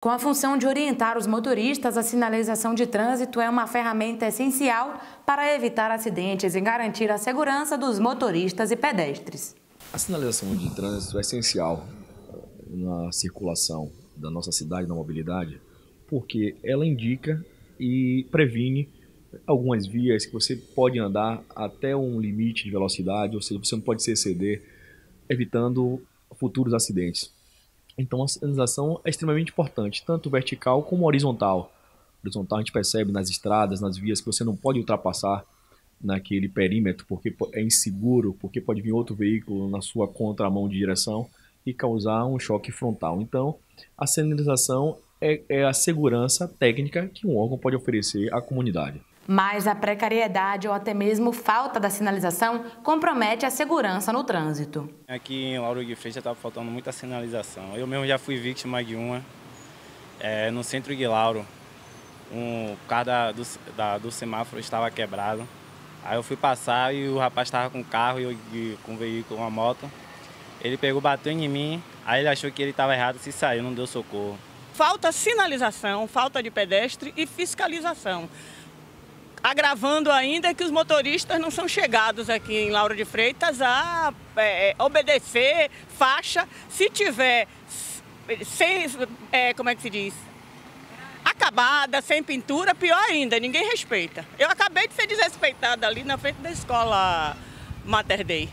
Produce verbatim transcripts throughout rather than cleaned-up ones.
Com a função de orientar os motoristas, a sinalização de trânsito é uma ferramenta essencial para evitar acidentes e garantir a segurança dos motoristas e pedestres. A sinalização de trânsito é essencial na circulação da nossa cidade, na mobilidade, porque ela indica e previne algumas vias que você pode andar até um limite de velocidade, ou seja, você não pode se exceder, evitando futuros acidentes. Então a sinalização é extremamente importante, tanto vertical como horizontal. Horizontal a gente percebe nas estradas, nas vias, que você não pode ultrapassar naquele perímetro, porque é inseguro, porque pode vir outro veículo na sua contramão de direção e causar um choque frontal. Então a sinalização é, é a segurança técnica que um órgão pode oferecer à comunidade. Mas a precariedade ou até mesmo falta da sinalização compromete a segurança no trânsito. Aqui em Lauro de Freitas estava faltando muita sinalização. Eu mesmo já fui vítima de uma, é, no centro de Lauro. Um carro da, do, da, do semáforo estava quebrado. Aí eu fui passar e o rapaz estava com um carro e eu e, com um veículo, uma moto. Ele pegou, bateu em mim, aí ele achou que ele estava errado, se saiu, não deu socorro. Falta sinalização, falta de pedestre e fiscalização. Agravando ainda que os motoristas não são chegados aqui em Lauro de Freitas a é, obedecer faixa. Se tiver sem, é, como é que se diz, acabada, sem pintura, pior ainda, ninguém respeita. Eu acabei de ser desrespeitada ali na frente da escola Mater Dei.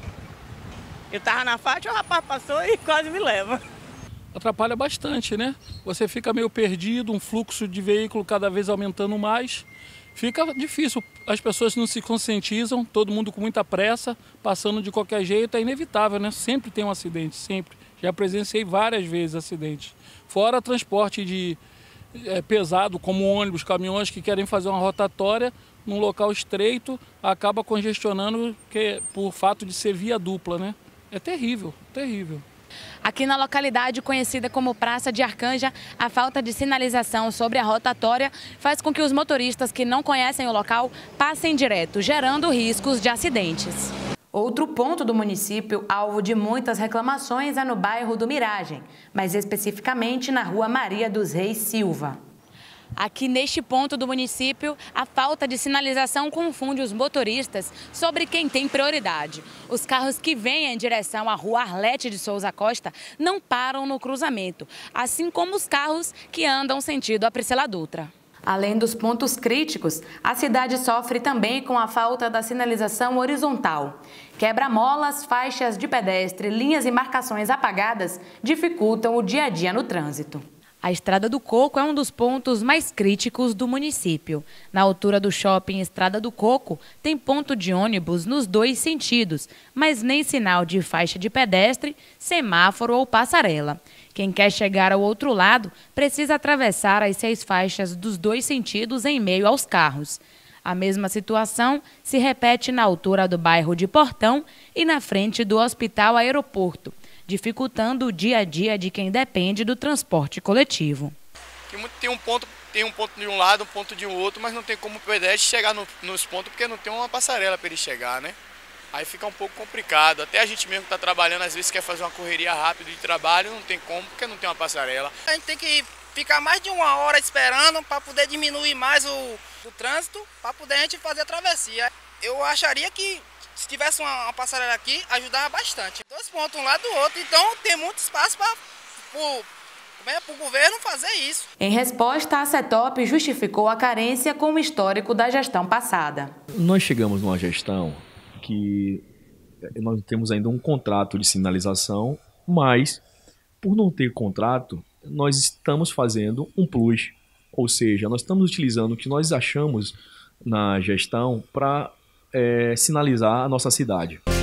Eu estava na faixa, o rapaz passou e quase me leva. Atrapalha bastante, né? Você fica meio perdido, um fluxo de veículo cada vez aumentando mais. Fica difícil, as pessoas não se conscientizam, todo mundo com muita pressa, passando de qualquer jeito, é inevitável, né? Sempre tem um acidente, sempre. Já presenciei várias vezes acidentes. Fora transporte de é, pesado, como ônibus, caminhões que querem fazer uma rotatória num local estreito, acaba congestionando que, por fato de ser via dupla, né? É terrível, terrível. Aqui na localidade conhecida como Praça de Arcanja, a falta de sinalização sobre a rotatória faz com que os motoristas que não conhecem o local passem direto, gerando riscos de acidentes. Outro ponto do município, alvo de muitas reclamações, é no bairro do Miragem, mais especificamente na rua Maria dos Reis Silva. Aqui neste ponto do município, a falta de sinalização confunde os motoristas sobre quem tem prioridade. Os carros que vêm em direção à rua Arlete de Souza Costa não param no cruzamento, assim como os carros que andam sentido a Priscila Dutra. Além dos pontos críticos, a cidade sofre também com a falta da sinalização horizontal. Quebra-molas, faixas de pedestre, linhas e marcações apagadas dificultam o dia a dia no trânsito. A Estrada do Coco é um dos pontos mais críticos do município. Na altura do shopping Estrada do Coco, tem ponto de ônibus nos dois sentidos, mas nem sinal de faixa de pedestre, semáforo ou passarela. Quem quer chegar ao outro lado precisa atravessar as seis faixas dos dois sentidos em meio aos carros. A mesma situação se repete na altura do bairro de Portão e na frente do Hospital Aeroporto, dificultando o dia a dia de quem depende do transporte coletivo. Tem um ponto, tem um ponto de um lado, um ponto de um outro, mas não tem como o pedestre chegar no, nos pontos porque não tem uma passarela para ele chegar, né? Aí fica um pouco complicado. Até a gente mesmo que está trabalhando, às vezes quer fazer uma correria rápida de trabalho, não tem como porque não tem uma passarela. A gente tem que ficar mais de uma hora esperando para poder diminuir mais o, o trânsito, para poder a gente fazer a travessia. Eu acharia que se tivesse uma, uma passarela aqui, ajudava bastante. Dois pontos um lado do outro, então tem muito espaço para o governo fazer isso. Em resposta, a CETOP justificou a carência com o histórico da gestão passada. Nós chegamos numa gestão que nós temos ainda um contrato de sinalização, mas por não ter contrato, nós estamos fazendo um plus. Ou seja, nós estamos utilizando o que nós achamos na gestão para É, sinalizar a nossa cidade.